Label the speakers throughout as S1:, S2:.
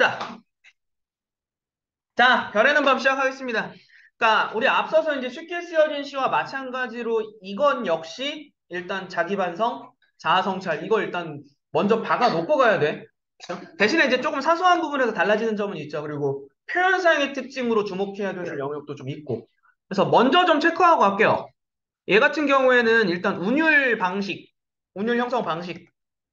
S1: 갑시다. 자, 별에는 밤 시작하겠습니다. 그러니까 우리 앞서서 이제 쉽게 쓰여진 시와 마찬가지로 이건 역시 일단 자기 반성, 자아 성찰 이거 일단 먼저 박아 놓고 가야 돼. 그렇죠? 대신에 이제 조금 사소한 부분에서 달라지는 점은 있죠. 그리고 표현 사용의 특징으로 주목해야 되는 영역도 좀 있고. 그래서 먼저 좀 체크하고 갈게요. 얘 같은 경우에는 일단 운율 방식, 운율 형성 방식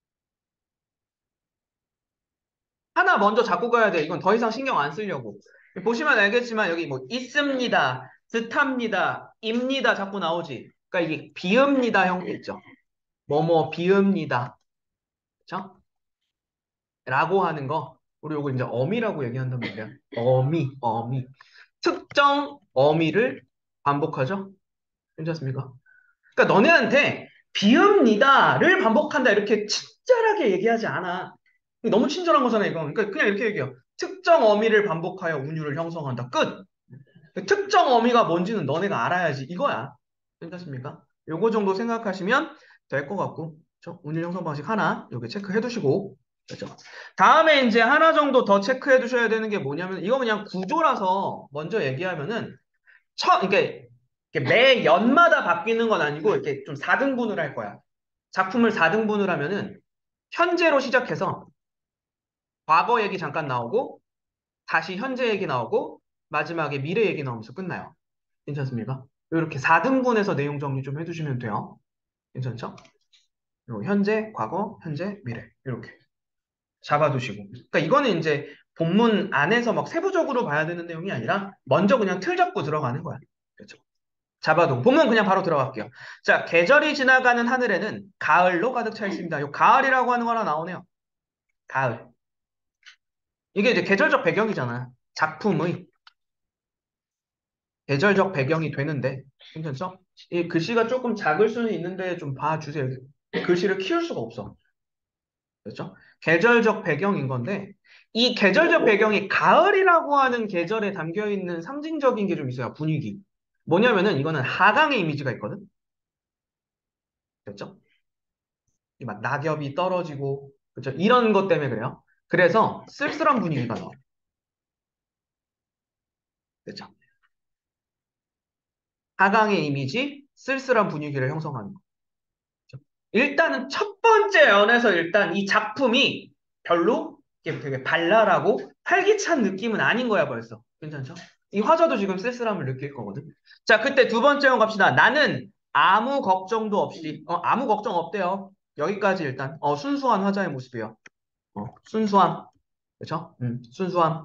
S1: 하나 먼저 잡고 가야 돼. 이건 더 이상 신경 안 쓰려고. 보시면 알겠지만 여기 뭐 있습니다, 듯합니다, 입니다 자꾸 나오지. 그러니까 이게 비읍니다 형태 있죠. 뭐뭐 비읍니다. 그쵸? 라고 하는 거. 우리 요거 이제 어미라고 얘기한단 말이야. 어미, 어미. 특정 어미를 반복하죠. 괜찮습니까? 그러니까 너네한테 비읍니다를 반복한다 이렇게 친절하게 얘기하지 않아. 너무 친절한 거잖아 이건. 그러니까 그냥 이렇게 얘기해요. 특정 어미를 반복하여 운율을 형성한다. 끝. 특정 어미가 뭔지는 너네가 알아야지 이거야. 괜찮습니까? 요거 정도 생각하시면 될 것 같고. 그렇죠? 운율 형성 방식 하나 요게 체크해 두시고. 그렇죠? 다음에 이제 하나 정도 더 체크해 두셔야 되는 게 뭐냐면 이거 그냥 구조라서 먼저 얘기하면은 이게 매 연마다 바뀌는 건 아니고 이렇게 좀 4등분을 할 거야. 작품을 4등분을 하면은 현재로 시작해서 과거 얘기 잠깐 나오고 다시 현재 얘기 나오고 마지막에 미래 얘기 나오면서 끝나요. 괜찮습니까? 이렇게 4등분해서 내용 정리 좀 해두시면 돼요. 괜찮죠? 그리고 현재, 과거, 현재, 미래 이렇게 잡아두시고. 그러니까 이거는 이제 본문 안에서 막 세부적으로 봐야 되는 내용이 아니라 먼저 그냥 틀 잡고 들어가는 거야. 그렇죠? 잡아두고. 본문 그냥 바로 들어갈게요. 자, 계절이 지나가는 하늘에는 가을로 가득 차 있습니다. 요 가을이라고 하는 거나 나오네요. 가을. 이게 이제 계절적 배경이잖아. 작품의 계절적 배경이 되는데, 괜찮죠? 이 글씨가 조금 작을 수는 있는데 좀 봐주세요. 글씨를 키울 수가 없어. 그렇죠? 계절적 배경인 건데, 이 계절적 배경이 가을이라고 하는 계절에 담겨 있는 상징적인 게 좀 있어요. 분위기. 뭐냐면은 이거는 하강의 이미지가 있거든. 그렇죠? 이 막 낙엽이 떨어지고, 그렇죠? 이런 것 때문에 그래요. 그래서 쓸쓸한 분위기가 나와. 그렇죠? 하강의 이미지, 쓸쓸한 분위기를 형성하는 거. 일단은 첫 번째 연에서 일단 이 작품이 별로 이게 되게 발랄하고 활기찬 느낌은 아닌 거야 벌써. 괜찮죠? 이 화자도 지금 쓸쓸함을 느낄 거거든. 자, 그때 두 번째 연 갑시다. 나는 아무 걱정도 없이 아무 걱정 없대요. 여기까지 일단 순수한 화자의 모습이에요. 순수함. 그렇죠? 순수함.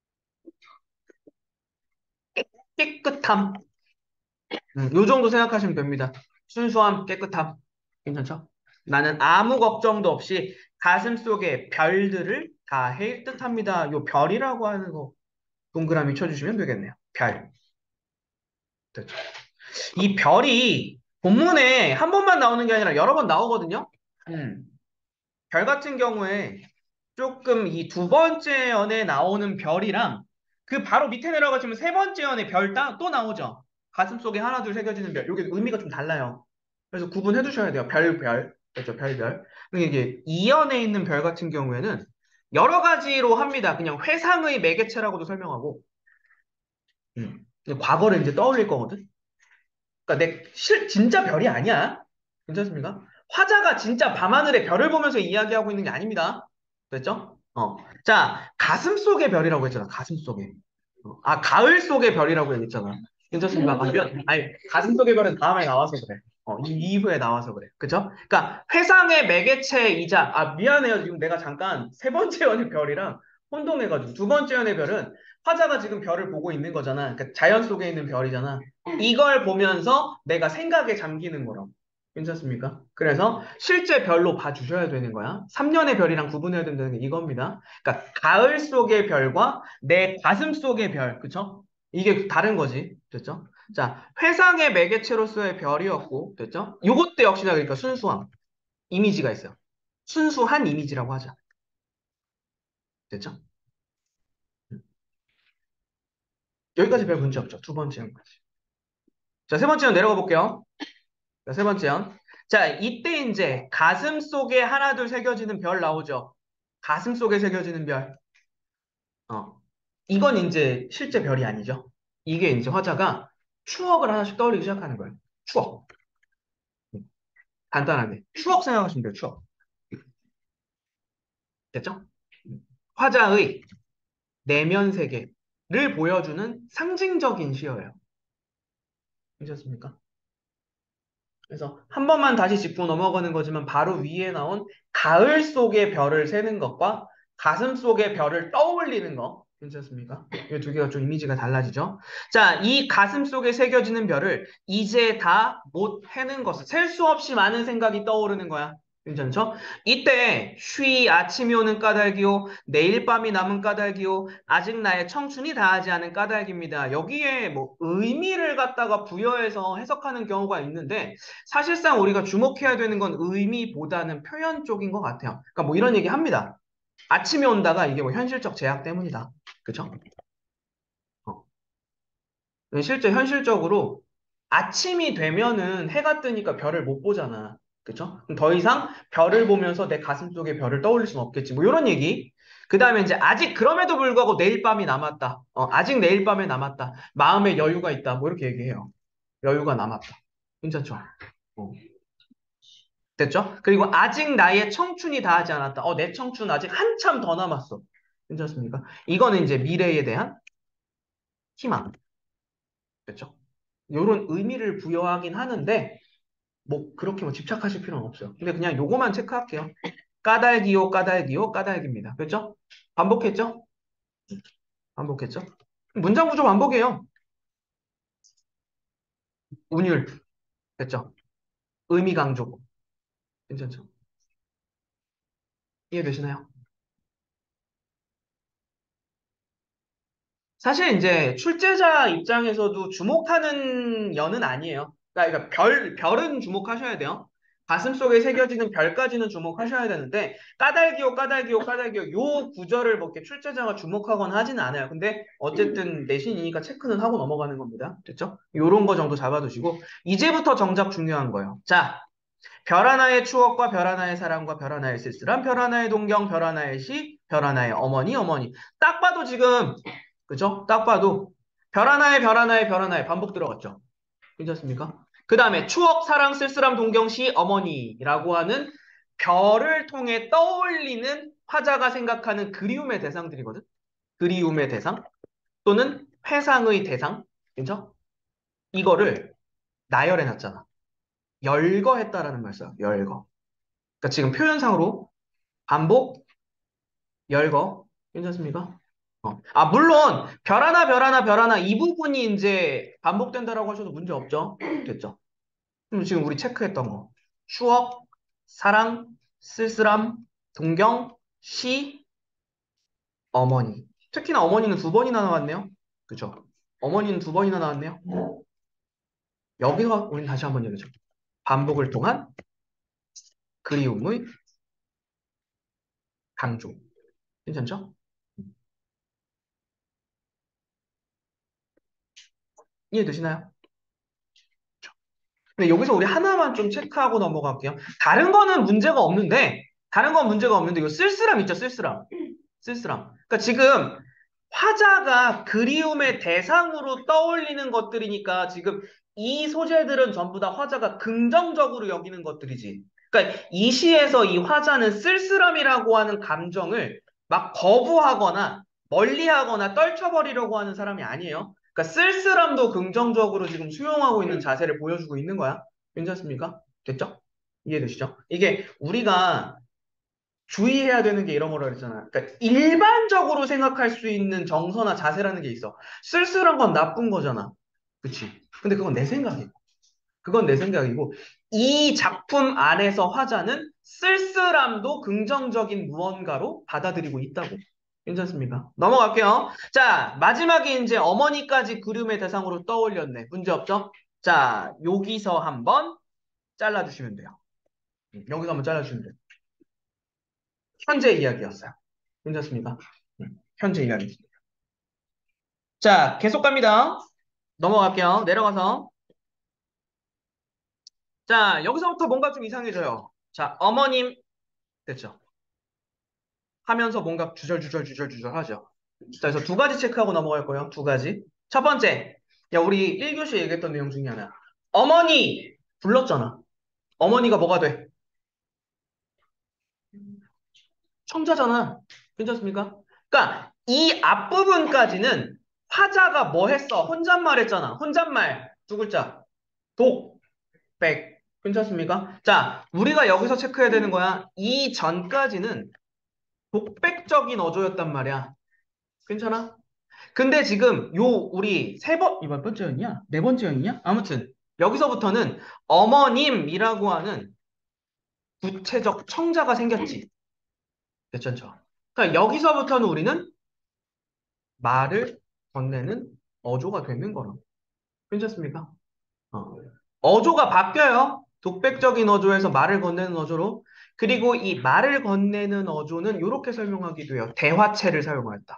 S1: 깨끗함. 요 정도 생각하시면 됩니다. 순수함, 깨끗함. 괜찮죠? 나는 아무 걱정도 없이 가슴 속에 별들을 다 해일 듯합니다. 요 별이라고 하는 거 동그라미 쳐주시면 되겠네요. 별. 됐죠? 이 별이 본문에 한 번만 나오는 게 아니라 여러 번 나오거든요. 음. 별 같은 경우에 조금 이 두 번째 연에 나오는 별이랑 그 바로 밑에 내려가시면 세 번째 연에 별 또 나오죠. 가슴 속에 하나 둘 새겨지는 별. 요게 의미가 좀 달라요. 그래서 구분해 두셔야 돼요. 별, 별. 그렇죠. 별, 별. 근데 이게 이연에 있는 별 같은 경우에는 여러 가지로 합니다. 그냥 회상의 매개체라고도 설명하고, 과거를 이제 떠올릴 거거든. 그러니까 진짜 별이 아니야. 괜찮습니까? 화자가 진짜 밤하늘에 별을 보면서 이야기하고 있는 게 아닙니다. 됐죠? 자, 가슴 속의 별이라고 했잖아. 가슴 속에. 가을 속의 별이라고 얘기했잖아. 괜찮습니까? 아니, 가슴 속의 별은 다음에 나와서 그래. 이후에 나와서 그래. 그죠? 그러니까 회상의 매개체이자, 미안해요. 지금 내가 잠깐 세 번째 연의 별이랑 혼동해가지고 두 번째 연의 별은 화자가 지금 별을 보고 있는 거잖아. 그러니까 자연 속에 있는 별이잖아. 이걸 보면서 내가 생각에 잠기는 거라고. 괜찮습니까? 그래서 실제 별로 봐주셔야 되는 거야. 3년의 별이랑 구분해야 된다는 게 이겁니다. 그러니까 가을 속의 별과 내 가슴 속의 별, 그쵸? 이게 다른 거지. 됐죠? 자, 회상의 매개체로서의 별이었고, 됐죠? 요것도 역시나 그러니까 순수함, 이미지가 있어요. 순수한 이미지라고 하자. 됐죠? 여기까지 별 문제 없죠. 두 번째 연까지. 자, 세 번째 연 내려가 볼게요. 자, 세 번째 연. 자, 이때 이제 가슴 속에 하나 둘 새겨지는 별 나오죠. 가슴 속에 새겨지는 별. 어. 이건 이제 실제 별이 아니죠. 이게 이제 화자가 추억을 하나씩 떠올리기 시작하는 거예요. 추억. 간단하게. 추억 생각하시면 돼요, 추억. 됐죠? 화자의 내면 세계를 보여주는 상징적인 시여예요. 괜찮습니까? 그래서 한 번만 다시 짚고 넘어가는 거지만 바로 위에 나온 가을 속의 별을 세는 것과 가슴 속의 별을 떠올리는 거 괜찮습니까? 이 두 개가 좀 이미지가 달라지죠. 자, 이 가슴 속에 새겨지는 별을 이제 다 못 해는 것을 셀 수 없이 많은 생각이 떠오르는 거야. 괜찮죠? 이때 쉬 아침이 오는 까닭이요 내일 밤이 남은 까닭이요 아직 나의 청춘이 다하지 않은 까닭입니다. 여기에 뭐 의미를 갖다가 부여해서 해석하는 경우가 있는데 사실상 우리가 주목해야 되는 건 의미보다는 표현 쪽인 것 같아요. 그러니까 뭐 이런 얘기 합니다. 아침이 온다가 이게 뭐 현실적 제약 때문이다. 그죠? 어. 실제 현실적으로 아침이 되면은 해가 뜨니까 별을 못 보잖아. 그죠? 그럼 더 이상 별을 보면서 내 가슴 속에 별을 떠올릴 수는 없겠지. 뭐 이런 얘기. 그 다음에 이제 아직 그럼에도 불구하고 내일 밤이 남았다. 아직 내일 밤에 남았다. 마음에 여유가 있다. 뭐 이렇게 얘기해요. 여유가 남았다. 괜찮죠? 어. 됐죠? 그리고 아직 나의 청춘이 다하지 않았다. 내 청춘 아직 한참 더 남았어. 괜찮습니까? 이거는 이제 미래에 대한 희망. 됐죠? 요런 의미를 부여하긴 하는데, 뭐, 그렇게 뭐 집착하실 필요는 없어요. 근데 그냥 요거만 체크할게요. 까닭이요, 까닭이요, 까닭입니다. 그렇죠? 반복했죠? 반복했죠? 문장 구조 반복이에요. 운율. 됐죠? 의미 강조. 괜찮죠? 이해되시나요? 사실 이제 출제자 입장에서도 주목하는 연은 아니에요. 그러니까 별은 주목하셔야 돼요. 가슴 속에 새겨지는 별까지는 주목하셔야 되는데, 까닭이요, 까닭이요, 까닭이요, 요 구절을 뭐 이렇게 출제자가 주목하거나 하지는 않아요. 근데 어쨌든 내신이니까 체크는 하고 넘어가는 겁니다. 됐죠? 요런 거 정도 잡아두시고, 이제부터 정작 중요한 거예요. 자, 별 하나의 추억과 별 하나의 사랑과 별 하나의 쓸쓸함, 별 하나의 동경, 별 하나의 시, 별 하나의 어머니, 어머니. 딱 봐도 지금, 그죠? 딱 봐도 별 하나의 별 하나의 별 하나의 반복 들어갔죠. 괜찮습니까? 그 다음에 추억, 사랑, 쓸쓸함, 동경, 시, 어머니라고 하는 별을 통해 떠올리는 화자가 생각하는 그리움의 대상들이거든. 그리움의 대상 또는 회상의 대상. 그죠? 이거를 나열해놨잖아. 열거했다라는 말 써요. 열거. 그러니까 지금 표현상으로 반복, 열거. 괜찮습니까? 물론 별 하나 별 하나 별 하나 이 부분이 이제 반복된다라고 하셔도 문제 없죠. 됐죠? 그럼 지금 우리 체크했던 거. 추억, 사랑, 쓸쓸함, 동경, 시, 어머니. 특히나 어머니는 두 번이나 나왔네요. 그죠? 어머니는 두 번이나 나왔네요. 여기서 우린 다시 한번 얘기하죠. 반복을 통한 그리움의 강조. 괜찮죠? 이해되시나요? 근데 여기서 우리 하나만 좀 체크하고 넘어갈게요. 다른 건 문제가 없는데, 이거 쓸쓸함 있죠, 쓸쓸함. 쓸쓸함. 그러니까 지금 화자가 그리움의 대상으로 떠올리는 것들이니까 지금 이 소재들은 전부 다 화자가 긍정적으로 여기는 것들이지. 그러니까 이 시에서 이 화자는 쓸쓸함이라고 하는 감정을 막 거부하거나 멀리하거나 떨쳐버리려고 하는 사람이 아니에요. 그러니까 쓸쓸함도 긍정적으로 지금 수용하고 있는 자세를 보여주고 있는 거야. 괜찮습니까? 됐죠? 이해되시죠? 이게 우리가 주의해야 되는 게 이런 거라 그랬잖아. 그러니까 일반적으로 생각할 수 있는 정서나 자세라는 게 있어. 쓸쓸한 건 나쁜 거잖아. 그치? 근데 그건 내 생각이고. 그건 내 생각이고. 이 작품 안에서 화자는 쓸쓸함도 긍정적인 무언가로 받아들이고 있다고. 괜찮습니까? 넘어갈게요. 자, 마지막에 이제 어머니까지 그림의 대상으로 떠올렸네. 문제 없죠? 자, 여기서 한번 잘라주시면 돼요. 여기서 한번 잘라주시면 돼요. 현재 이야기였어요. 괜찮습니까? 현재 이야기. 자, 계속 갑니다. 넘어갈게요. 내려가서. 자, 여기서부터 뭔가 좀 이상해져요. 자, 어머님, 됐죠. 하면서 뭔가 주절주절 하죠. 자, 그래서 두 가지 체크하고 넘어갈 거예요. 두 가지. 첫 번째, 야, 우리 1교시 얘기했던 내용 중에 하나. 어머니! 불렀잖아. 어머니가 뭐가 돼? 청자잖아. 괜찮습니까? 그러니까 이 앞부분까지는 화자가 뭐 했어? 혼잣말 했잖아. 혼잣말. 두 글자. 독, 백. 괜찮습니까? 자, 우리가 여기서 체크해야 되는 거야. 이 전까지는 독백적인 어조였단 말이야. 괜찮아? 근데 지금 요 우리 이번 번째였냐? 네 번째였냐? 아무튼 여기서부터는 어머님이라고 하는 구체적 청자가 생겼지. 괜찮죠? 그러니까 여기서부터는 우리는 말을 건네는 어조가 되는 거라. 괜찮습니까? 어. 어조가 바뀌어요. 독백적인 어조에서 말을 건네는 어조로. 그리고 이 말을 건네는 어조는 이렇게 설명하기도 해요. 대화체를 사용하였다.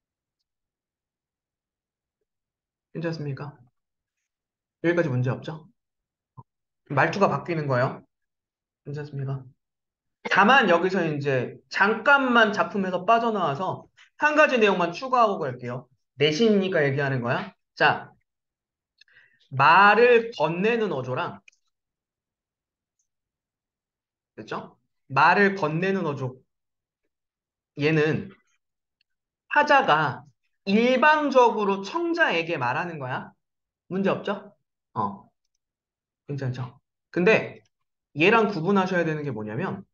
S1: 괜찮습니까? 여기까지 문제 없죠? 말투가 바뀌는 거예요. 괜찮습니까? 다만 여기서 이제 잠깐만 작품에서 빠져나와서 한 가지 내용만 추가하고 갈게요. 내신이니까 얘기하는 거야. 자, 말을 건네는 어조랑, 됐죠? 말을 건네는 어조. 얘는 화자가 일방적으로 청자에게 말하는 거야. 문제 없죠? 어, 괜찮죠? 근데 얘랑 구분하셔야 되는 게 뭐냐면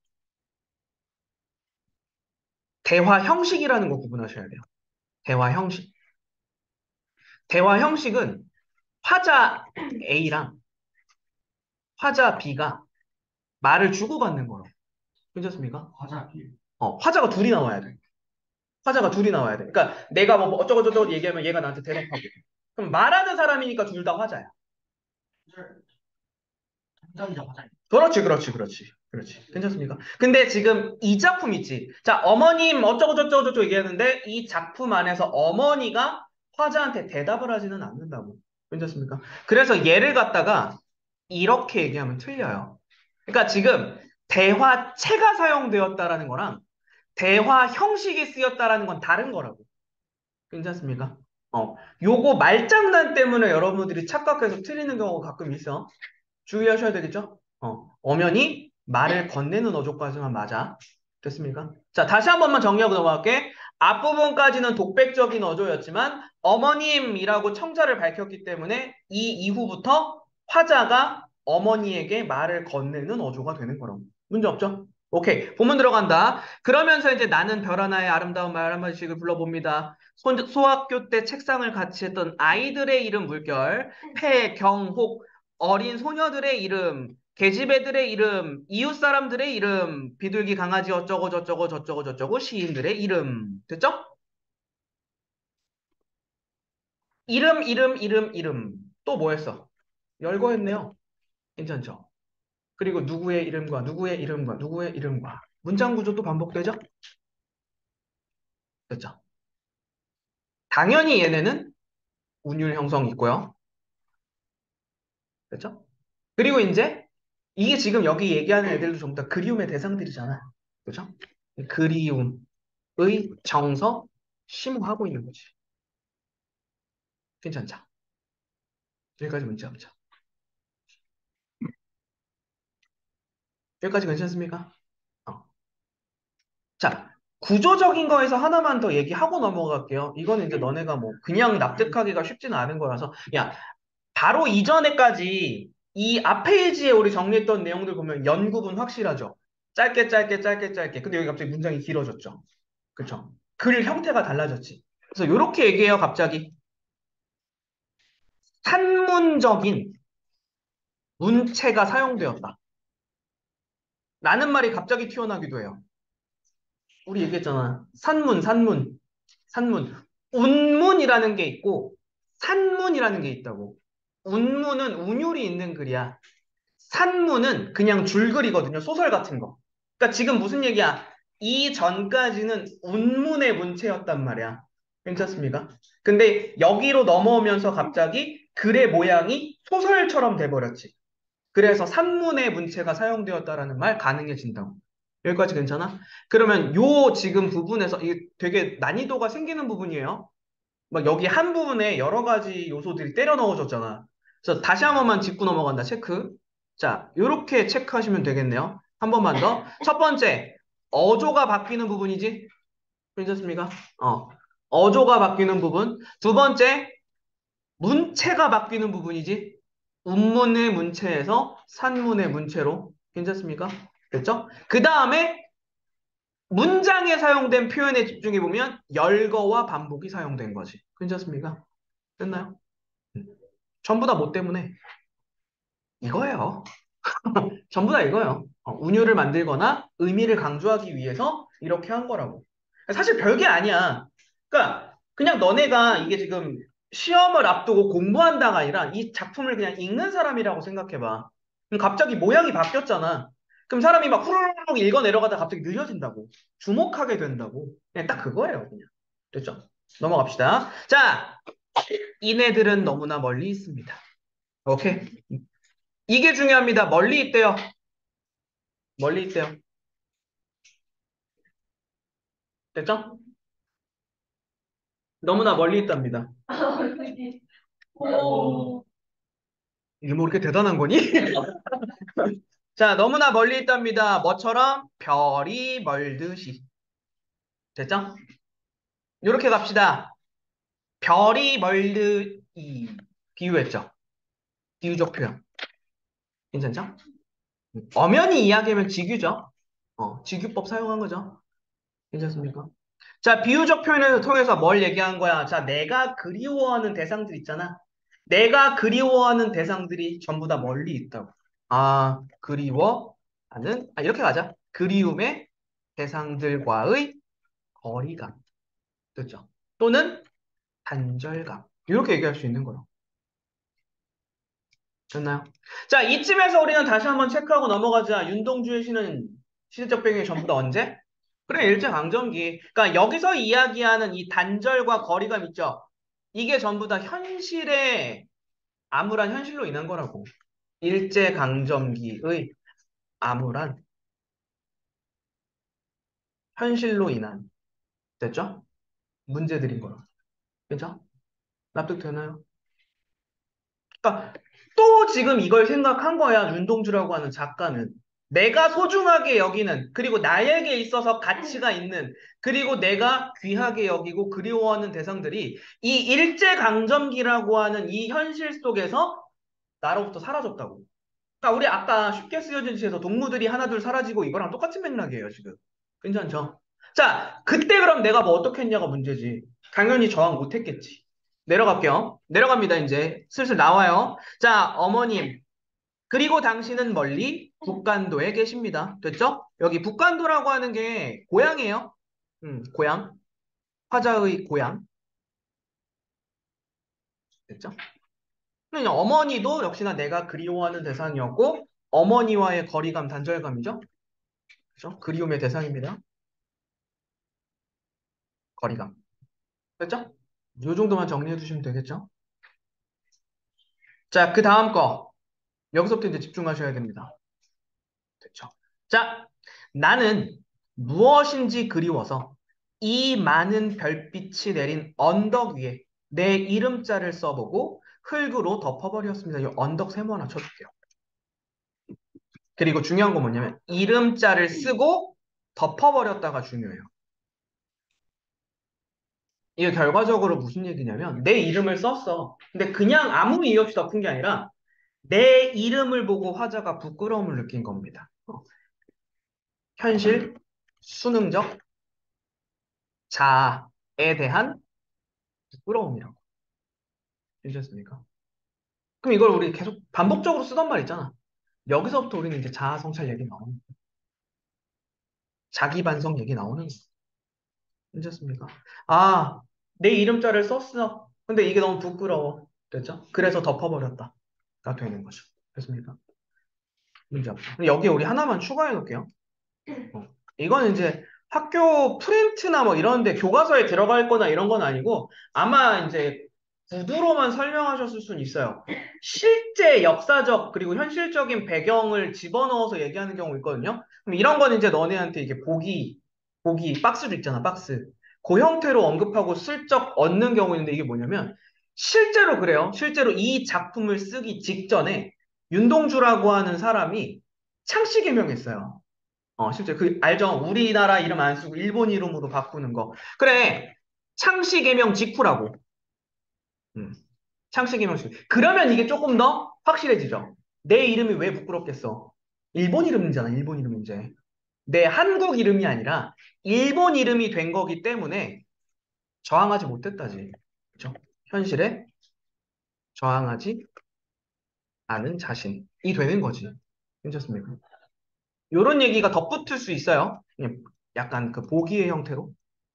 S1: 대화 형식이라는 거 구분하셔야 돼요. 대화 형식. 대화 형식은 화자 A랑 화자 B가 말을 주고받는 거로. 괜찮습니까? 화자가 둘이 나와야 돼. 화자가 둘이 나와야 돼. 그러니까 내가 뭐 어쩌고저쩌고 얘기하면 얘가 나한테 대답하고. 그럼 말하는 사람이니까 둘 다 화자야. 그렇지, 그렇지, 그렇지. 그렇지. 괜찮습니까? 근데 지금 이 작품 있지. 자, 어머님 어쩌고저쩌고 얘기하는데 이 작품 안에서 어머니가 화자한테 대답을 하지는 않는다고. 괜찮습니까? 그래서 얘를 갖다가 이렇게 얘기하면 틀려요. 그러니까 지금 대화체가 사용되었다라는 거랑 대화 형식이 쓰였다라는 건 다른 거라고. 괜찮습니까? 요거 말장난 때문에 여러분들이 착각해서 틀리는 경우가 가끔 있어. 주의하셔야 되겠죠? 엄연히 말을 건네는 어조까지만 맞아. 됐습니까? 자, 다시 한 번만 정리하고 넘어갈게. 앞부분까지는 독백적인 어조였지만 어머님이라고 청자를 밝혔기 때문에 이 이후부터 화자가 어머니에게 말을 건네는 어조가 되는 거라고. 문제 없죠? 오케이. 본문 들어간다. 그러면서 이제 나는 별 하나의 아름다운 말 한마디씩을 불러봅니다. 소학교 때 책상을 같이 했던 아이들의 이름 물결, 폐, 경, 혹, 어린 소녀들의 이름, 계집애들의 이름, 이웃 사람들의 이름, 비둘기 강아지 어쩌고 저쩌고 저쩌고 저쩌고 시인들의 이름. 됐죠? 이름. 또 뭐 했어? 열거했네요. 괜찮죠? 그리고 누구의 이름과 누구의 이름과 누구의 이름과 문장 구조도 반복되죠? 됐죠? 당연히 얘네는 운율 형성 있고요. 됐죠? 그리고 이제 이게 지금 여기 얘기하는 애들도 전부 다 그리움의 대상들이잖아. 그죠? 그리움의 정서 심호하고 있는 거지. 괜찮죠? 여기까지 문제 없죠? 여기까지 괜찮습니까? 어. 자, 구조적인 거에서 하나만 더 얘기하고 넘어갈게요. 이거는 이제 너네가 뭐 그냥 납득하기가 쉽지는 않은 거라서 야, 바로 이전에까지 이 앞 페이지에 우리 정리했던 내용들 보면 연구분 확실하죠? 짧게 짧게 짧게 짧게. 근데 여기 갑자기 문장이 길어졌죠? 그쵸? 글 형태가 달라졌지. 그래서 이렇게 얘기해요, 갑자기. 산문적인 문체가 사용되었다. 라는 말이 갑자기 튀어나오기도 해요. 우리 얘기했잖아. 산문. 운문이라는 게 있고, 산문이라는 게 있다고. 운문은 운율이 있는 글이야. 산문은 그냥 줄글이거든요. 소설 같은 거. 그러니까 지금 무슨 얘기야? 이 전까지는 운문의 문체였단 말이야. 괜찮습니까? 근데 여기로 넘어오면서 갑자기 글의 모양이 소설처럼 돼버렸지. 그래서 산문의 문체가 사용되었다라는 말 가능해진다고. 여기까지 괜찮아? 그러면 요 지금 부분에서 이게 되게 난이도가 생기는 부분이에요. 막 여기 한 부분에 여러 가지 요소들이 때려 넣어졌잖아. 그래서 다시 한 번만 짚고 넘어간다. 체크. 자, 요렇게 체크하시면 되겠네요. 한 번만 더. 첫 번째, 어조가 바뀌는 부분이지? 괜찮습니까? 어. 어조가 바뀌는 부분. 두 번째, 문체가 바뀌는 부분이지? 운문의 문체에서 산문의 문체로. 괜찮습니까? 됐죠? 그 다음에 문장에 사용된 표현에 집중해 보면 열거와 반복이 사용된 거지. 괜찮습니까? 됐나요? 음. 전부 다 뭐 때문에? 이거예요. 전부 다 이거예요. 운율을 만들거나 의미를 강조하기 위해서 이렇게 한 거라고. 사실 별게 아니야. 그러니까 그냥 너네가 이게 지금 시험을 앞두고 공부한다가 아니라 이 작품을 그냥 읽는 사람이라고 생각해봐. 그럼 갑자기 모양이 바뀌었잖아. 그럼 사람이 막 후루룩 읽어 내려가다가 갑자기 느려진다고. 주목하게 된다고. 그냥 딱 그거예요, 그냥. 됐죠? 넘어갑시다. 자, 이네들은 너무나 멀리 있습니다. 오케이? 이게 중요합니다. 멀리 있대요. 멀리 있대요. 됐죠? 너무나 멀리 있답니다. 오. 이게 뭐 이렇게 대단한 거니? 자, 너무나 멀리 있답니다. 뭐처럼? 별이 멀듯이. 됐죠? 이렇게 갑시다. 별이 멀듯이 비유했죠? 비유적 표현. 괜찮죠? 엄연히 이야기하면 직유죠? 직유법 사용한 거죠? 괜찮습니까? 자, 비유적 표현을 통해서 뭘 얘기한 거야? 자, 내가 그리워하는 대상들 있잖아. 내가 그리워하는 대상들이 전부 다 멀리 있다고. 아, 그리워하는, 이렇게 가자. 그리움의 대상들과의 거리감. 됐죠? 또는 단절감. 이렇게 얘기할 수 있는 거예요. 됐나요? 자, 이쯤에서 우리는 다시 한번 체크하고 넘어가자. 윤동주의 시는 시대적 배경이 전부 다 언제? 그래, 일제강점기. 그러니까 여기서 이야기하는 이 단절과 거리감 있죠? 이게 전부 다 현실의 암울한 현실로 인한 거라고. 일제강점기의 암울한 현실로 인한, 됐죠? 문제들인 거라. 그죠? 납득되나요? 그러니까 또 지금 이걸 생각한 거야, 윤동주라고 하는 작가는. 내가 소중하게 여기는, 그리고 나에게 있어서 가치가 있는, 그리고 내가 귀하게 여기고 그리워하는 대상들이 이 일제강점기라고 하는 이 현실 속에서 나로부터 사라졌다고. 그러니까 우리 아까 쉽게 쓰여진 시에서 동무들이 하나둘 사라지고 이거랑 똑같은 맥락이에요, 지금. 괜찮죠? 자, 그때 그럼 내가 뭐 어떻게 했냐가 문제지. 당연히 저항 못 했겠지. 내려갈게요. 내려갑니다, 이제. 슬슬 나와요. 자, 어머님. 그리고 당신은 멀리 북간도에 계십니다. 됐죠? 여기 북간도라고 하는 게 고향이에요. 고향. 화자의 고향. 됐죠? 그냥 어머니도 역시나 내가 그리워하는 대상이었고, 어머니와의 거리감, 단절감이죠? 그죠? 그리움의 대상입니다. 거리감. 됐죠? 요 정도만 정리해 주시면 되겠죠? 자, 그 다음 거. 여기서부터 이제 집중하셔야 됩니다. 됐죠? 자, 나는 무엇인지 그리워서 이 많은 별빛이 내린 언덕 위에 내 이름자를 써보고 흙으로 덮어버렸습니다. 이 언덕 세모 하나 쳐줄게요. 그리고 중요한 건 뭐냐면 이름자를 쓰고 덮어버렸다가 중요해요. 이게 결과적으로 무슨 얘기냐면 내 이름을 썼어. 근데 그냥 아무 이유 없이 덮은 게 아니라 내 이름을 보고 화자가 부끄러움을 느낀 겁니다. 현실, 수능적, 자아에 대한 부끄러움이라고. 괜찮습니까? 그럼 이걸 우리 계속 반복적으로 쓰던 말 있잖아. 여기서부터 우리는 이제 자아 성찰 얘기 나오는 거야. 자기 반성 얘기 나오는 거야. 괜찮습니까? 아, 내 이름자를 썼어. 근데 이게 너무 부끄러워. 됐죠? 그래서 덮어버렸다. 가 되는 거죠. 됐습니까? 문제 없죠. 근데 여기에 우리 하나만 추가해 놓을게요. 이건 이제 학교 프린트나 뭐 이런 데 교과서에 들어갈 거나 이런 건 아니고 아마 이제 구두로만 설명하셨을 수는 있어요. 실제 역사적 그리고 현실적인 배경을 집어넣어서 얘기하는 경우 있거든요. 그럼 이런 건 이제 너네한테 이게 보기 박스도 있잖아, 박스. 그 형태로 언급하고 슬쩍 얻는 경우 있는데 이게 뭐냐면 실제로 그래요. 실제로 이 작품을 쓰기 직전에 윤동주라고 하는 사람이 창씨 개명했어요. 실제 알죠? 우리나라 이름 안 쓰고 일본 이름으로 바꾸는 거. 그래. 창씨 개명 직후라고. 음. 창씨 개명 직후. 그러면 이게 조금 더 확실해지죠. 내 이름이 왜 부끄럽겠어? 일본 이름이잖아, 일본 이름 이제. 내 한국 이름이 아니라 일본 이름이 된 거기 때문에 저항하지 못했다지. 그렇죠? 현실에 저항하지 않은 자신이 되는 거지. 괜찮습니까? 요런 얘기가 덧붙을 수 있어요. 그냥 약간 그 보기의 형태로.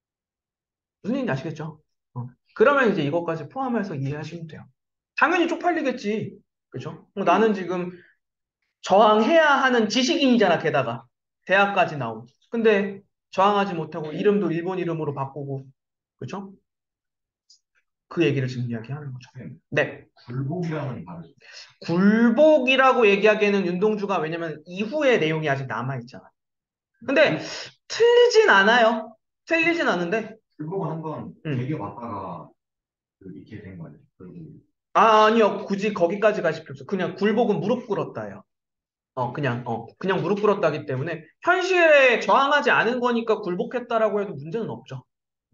S1: 무슨 얘기인지 아시겠죠? 그러면 이제 이것까지 포함해서 이해하시면 돼요. 당연히 쪽팔리겠지. 그죠? 나는 지금 저항해야 하는 지식인이잖아, 게다가. 대학까지 나오고. 근데 저항하지 못하고 이름도 일본 이름으로 바꾸고. 그죠? 그 얘기를 지금 이야기하는 거죠. 네.
S2: 굴복이랑은 다르죠.
S1: 굴복이라고 얘기하기에는 윤동주가 왜냐면 이후의 내용이 아직 남아있잖아. 근데 틀리진 않아요. 틀리진 않은데.
S2: 굴복은 한번
S1: 음.
S2: 되게 왔다가 이렇게 된 거예요.
S1: 아니요. 굳이 거기까지 가실 필요 없어. 그냥 굴복은 무릎 꿇었다예요. 그냥 무릎 꿇었다기 때문에 현실에 저항하지 않은 거니까 굴복했다라고 해도 문제는 없죠.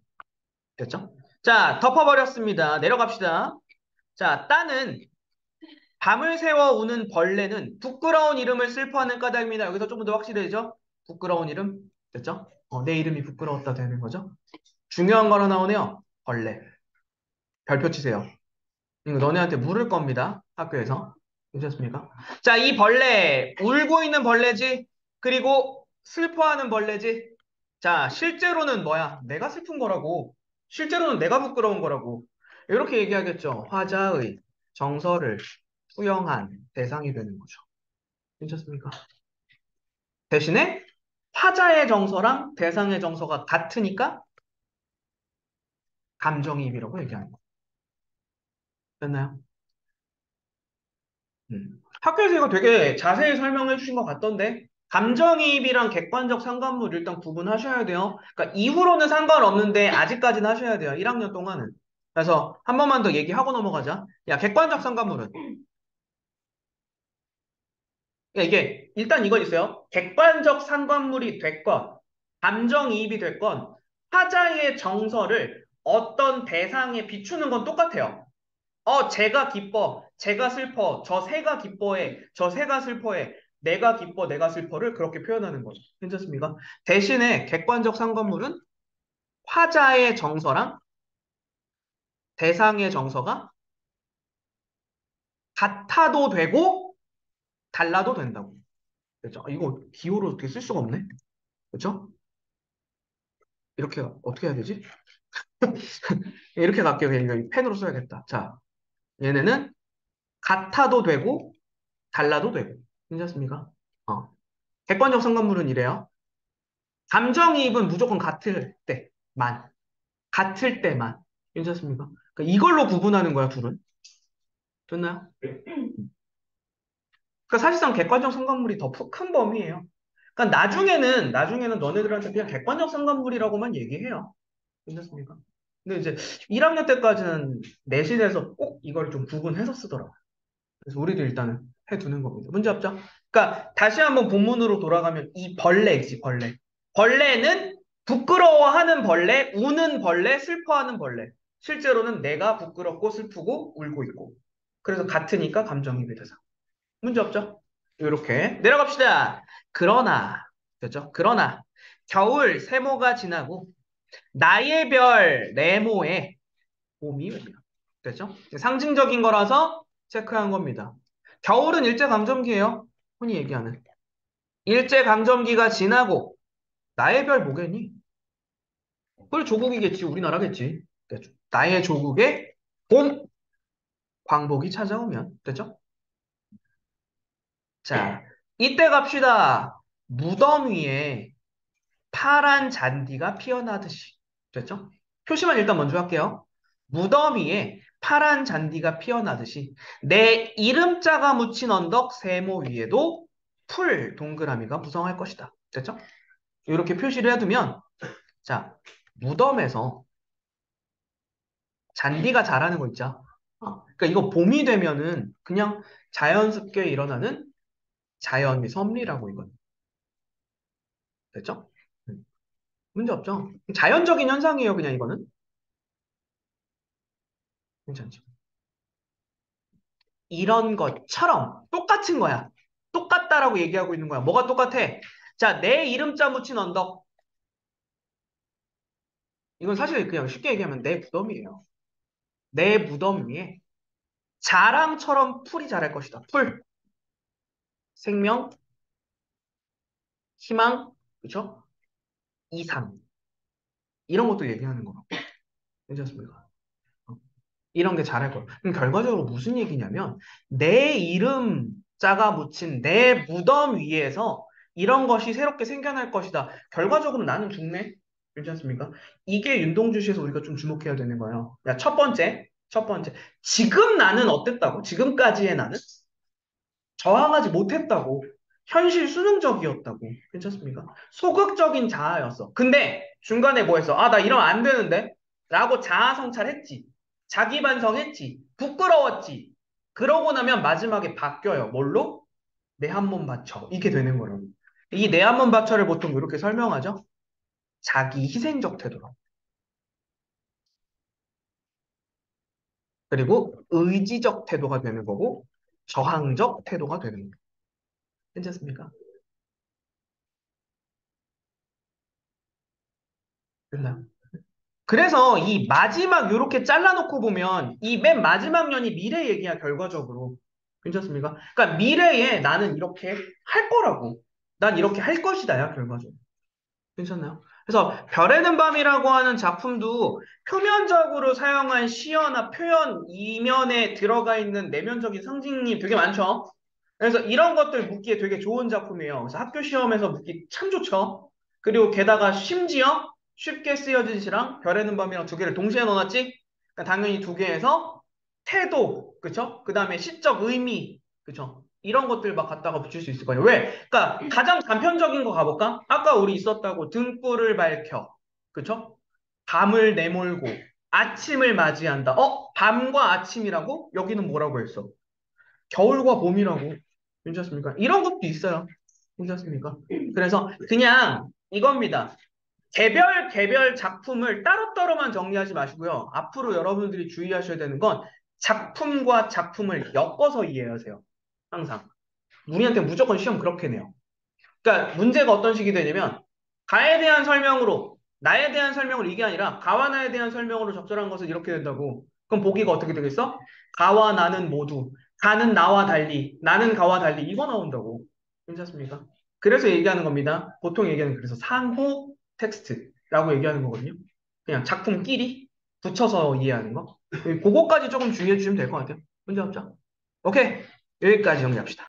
S1: 됐죠? 자, 덮어버렸습니다. 내려갑시다. 자, 따는 밤을 새워 우는 벌레는 부끄러운 이름을 슬퍼하는 까닭입니다. 여기서 좀 더 확실해지죠? 부끄러운 이름. 됐죠? 내 이름이 부끄러웠다 되는 거죠? 중요한 거 하나 나오네요. 벌레. 별표 치세요. 이거 너네한테 물을 겁니다. 학교에서. 괜찮습니까? 자, 이 벌레. 울고 있는 벌레지. 그리고 슬퍼하는 벌레지. 자, 실제로는 뭐야? 내가 슬픈 거라고. 실제로는 내가 부끄러운 거라고. 이렇게 얘기하겠죠. 화자의 정서를 투영한 대상이 되는 거죠. 괜찮습니까? 대신에 화자의 정서랑 대상의 정서가 같으니까 감정이입이라고 얘기하는 거예요. 됐나요? 학교에서 이거 되게 자세히 설명해 주신 것 같던데, 감정이입이랑 객관적 상관물 일단 구분하셔야 돼요. 그러니까 이후로는 상관없는데 아직까지는 하셔야 돼요. 1학년 동안은. 그래서 한 번만 더 얘기하고 넘어가자. 야, 객관적 상관물은. 야, 이게 일단 이건 있어요. 객관적 상관물이 됐건, 감정이입이 됐건, 화자의 정서를 어떤 대상에 비추는 건 똑같아요. 쟤가 기뻐, 쟤가 슬퍼, 저 새가 기뻐해, 저 새가 슬퍼해, 내가 기뻐, 내가 슬퍼를 그렇게 표현하는 거죠. 괜찮습니까? 대신에 객관적 상관물은 화자의 정서랑 대상의 정서가 같아도 되고 달라도 된다고. 그렇죠? 이거 기호로 어떻게 쓸 수가 없네. 그렇죠? 이렇게 어떻게 해야 되지? 이렇게 갈게요. 이거 펜으로 써야겠다. 자, 얘네는 같아도 되고 달라도 되고. 괜찮습니까? 어. 객관적 상관물은 이래요. 감정이입은 무조건 같을 때만. 같을 때만. 괜찮습니까? 그러니까 이걸로 구분하는 거야, 둘은. 됐나요? 그러니까 사실상 객관적 상관물이 더 큰 범위예요. 그러니까 나중에는 너네들한테 그냥 객관적 상관물이라고만 얘기해요. 괜찮습니까? 근데 이제 1학년 때까지는 내신에서 꼭 이걸 좀 구분해서 쓰더라고요. 그래서 우리도 일단은 해두는 겁니다. 문제 없죠? 그러니까 다시 한번 본문으로 돌아가면 이 벌레지, 벌레. 벌레는 부끄러워하는 벌레, 우는 벌레, 슬퍼하는 벌레. 실제로는 내가 부끄럽고 슬프고 울고 있고. 그래서 같으니까 감정이입이 돼서. 문제 없죠? 이렇게 내려갑시다. 그러나, 됐죠? 그러나 겨울 세모가 지나고 나의 별 네모에 봄이 오면. 됐죠? 상징적인 거라서 체크한 겁니다. 겨울은 일제강점기예요. 흔히 얘기하는. 일제강점기가 지나고 나의 별 뭐겠니? 그걸 조국이겠지. 우리나라겠지. 됐죠? 나의 조국에 봄 광복이 찾아오면. 됐죠? 자, 이때 갑시다. 무덤 위에 파란 잔디가 피어나듯이. 됐죠? 표시만 일단 먼저 할게요. 무더위에 파란 잔디가 피어나듯이 내 이름자가 묻힌 언덕 세모 위에도 풀 동그라미가 무성할 것이다. 됐죠? 이렇게 표시를 해두면 자 무덤에서 잔디가 자라는 거 있죠. 그러니까 이거 봄이 되면은 그냥 자연스럽게 일어나는 자연의 섭리라고 이건. 됐죠? 문제 없죠? 자연적인 현상이에요, 그냥 이거는. 괜찮죠? 이런 것처럼 똑같은 거야. 똑같다라고 얘기하고 있는 거야. 뭐가 똑같아? 자, 내 이름자 묻힌 언덕. 이건 사실 그냥 쉽게 얘기하면 내 무덤이에요. 내 무덤 위에 자랑처럼 풀이 자랄 것이다. 풀, 생명, 희망, 그쵸? 이상. 이런 것도 얘기하는 거라고. 괜찮습니까? 이런 게 잘할 거예요. 그럼 결과적으로 무슨 얘기냐면 내 이름자가 묻힌 내 무덤 위에서 이런 것이 새롭게 생겨날 것이다. 결과적으로 나는 죽네. 괜찮습니까? 이게 윤동주시에서 우리가 좀 주목해야 되는 거예요. 야, 첫 번째. 지금 나는 어땠다고? 지금까지의 나는 저항하지 못했다고. 현실 수능적이었다고. 괜찮습니까? 소극적인 자아였어. 근데 중간에 뭐 했어? 아, 나 이러면 안 되는데? 라고 자아 성찰했지. 자기 반성했지. 부끄러웠지. 그러고 나면 마지막에 바뀌어요. 뭘로? 내 한 번 바쳐. 이게 되는 거라고. 이 내 한 번 바쳐를 보통 이렇게 설명하죠? 자기 희생적 태도로. 그리고 의지적 태도가 되는 거고, 저항적 태도가 되는 거예요. 괜찮습니까? 됐나요? 그래서 이 마지막 요렇게 잘라놓고 보면 이 맨 마지막 년이 미래 얘기야 결과적으로. 괜찮습니까? 그러니까 미래에 나는 이렇게 할 거라고. 난 이렇게 할 것이다야 결과적으로. 괜찮나요? 그래서 별의 든 밤이라고 하는 작품도 표면적으로 사용한 시어나 표현 이면에 들어가 있는 내면적인 상징이 되게 많죠. 그래서 이런 것들 묻기에 되게 좋은 작품이에요. 그래서 학교 시험에서 묻기 참 좋죠. 그리고 게다가 심지어 쉽게 쓰여진 시랑 별의 든 밤이랑 두 개를 동시에 넣어놨지? 그러니까 당연히 두 개에서 태도, 그쵸? 그 다음에 시적 의미, 그쵸? 이런 것들 막 갖다가 붙일 수 있을 거예요. 왜? 그러니까 가장 단편적인 거 가볼까? 아까 우리 있었다고 등불을 밝혀. 그쵸? 밤을 내몰고 아침을 맞이한다. 밤과 아침이라고? 여기는 뭐라고 했어? 겨울과 봄이라고. 괜찮습니까? 이런 것도 있어요. 괜찮습니까? 그래서 그냥 이겁니다. 개별 작품을 따로따로만 정리하지 마시고요. 앞으로 여러분들이 주의하셔야 되는 건 작품과 작품을 엮어서 이해하세요. 항상. 우리한테 무조건 시험 그렇게 내요. 그러니까 문제가 어떤 식이 되냐면 가에 대한 설명으로 나에 대한 설명으로 이게 아니라 가와 나에 대한 설명으로 적절한 것은 이렇게 된다고. 그럼 보기가 어떻게 되겠어? 가와 나는 모두 가는 나와 달리 나는 가와 달리 이거 나온다고. 괜찮습니까? 그래서 얘기하는 겁니다. 보통 얘기하는 그래서 상호 텍스트라고 얘기하는 거거든요. 그냥 작품끼리 붙여서 이해하는 거. 그거까지 조금 주의해 주시면 될 것 같아요. 문제 없죠? 오케이. 여기까지 정리합시다.